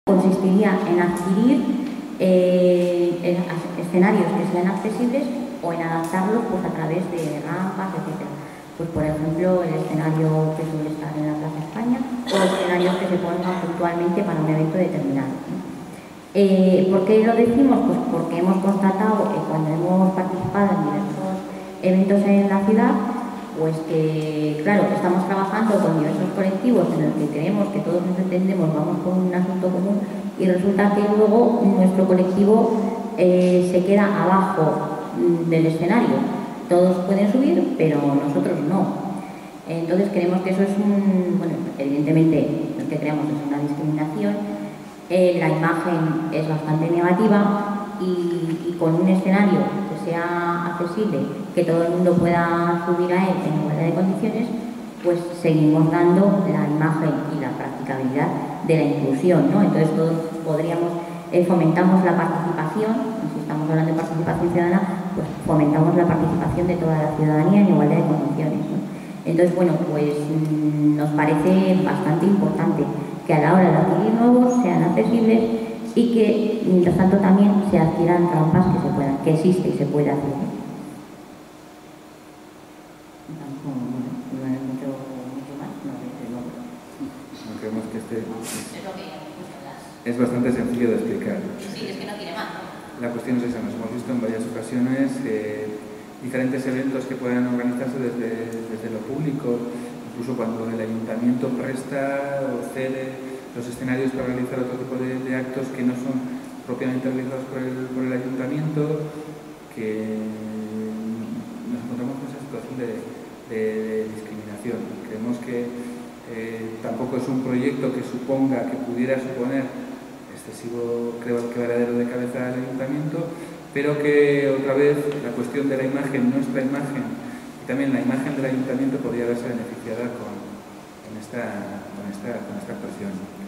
Consistiría en adquirir escenarios que sean accesibles o en adaptarlos pues, a través de rampas, etc. Pues, por ejemplo, el escenario que suele estar en la Plaza España o escenarios que se pongan puntualmente para un evento determinado. ¿Por qué lo decimos? Pues porque hemos constatado que cuando hemos participado en diversos eventos en la ciudad, pues que, claro, estamos trabajando con diversos colectivos en los que creemos que todos nos entendemos, vamos por un asunto común y resulta que luego nuestro colectivo se queda abajo del escenario. Todos pueden subir, pero nosotros no. Entonces creemos que eso es bueno, evidentemente lo que creemos es una discriminación, la imagen es bastante negativa y con un escenario que sea accesible, que todo el mundo pueda subir a él en igualdad de condiciones, pues seguimos dando la imagen y la practicabilidad de la inclusión, ¿no? Entonces todos podríamos, fomentamos la participación, si estamos hablando de participación ciudadana, pues fomentamos la participación de toda la ciudadanía en igualdad de condiciones, ¿no? Entonces, bueno, pues nos parece bastante importante que a la hora de adquirir nuevos sean accesibles y que, mientras tanto, también se adquieran rampas que existe y se puede hacer. Creemos que es bastante sencillo de explicar. Sí, es que no tiene más. La cuestión es esa, nos hemos visto en varias ocasiones diferentes eventos que puedan organizarse desde lo público, incluso cuando el ayuntamiento presta o cede los escenarios para realizar otro tipo de actos que no son propiamente realizados por el ayuntamiento, que nos encontramos con esa situación de discriminación. Creemos que tampoco es un proyecto que pudiera suponer excesivo quebradero de cabeza al ayuntamiento, pero que otra vez la cuestión de la imagen, nuestra imagen y también la imagen del ayuntamiento podría verse beneficiada con esta actuación.